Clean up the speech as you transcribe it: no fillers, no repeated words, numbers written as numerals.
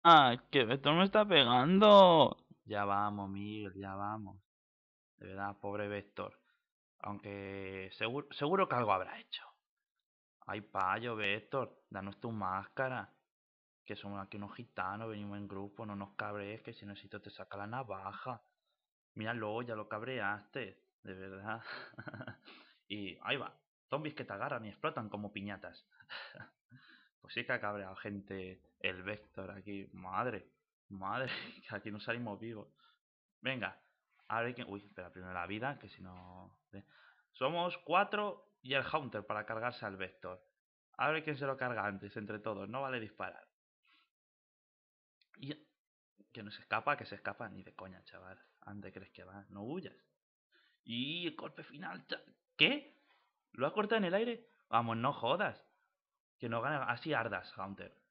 Ah, que Vector me está pegando. Ya vamos, Miguel, ya vamos. De verdad, pobre Vector. Aunque seguro que algo habrá hecho. Ay, payo, Vector, danos tu máscara. Que somos aquí unos gitanos, venimos en grupo, no nos cabrees, que si necesito te saca la navaja. Míralo, ya lo cabreaste, de verdad. Y ahí va, zombies que te agarran y explotan como piñatas. Pues sí que ha cabreado gente el Vector aquí. Madre, que aquí no salimos vivos. Venga, a ver quién... Uy, espera, primero la vida, que si no... Somos cuatro y el Hunter para cargarse al Vector. A ver quién se lo carga antes, entre todos. No vale disparar. Y que no se escapa, que se escapa. Ni de coña, chaval. ¿Ande crees que va? No huyas. Y el golpe final... ¿Qué? ¿Lo ha cortado en el aire? Vamos, no jodas. Que no gana... Así ardas, Hunter.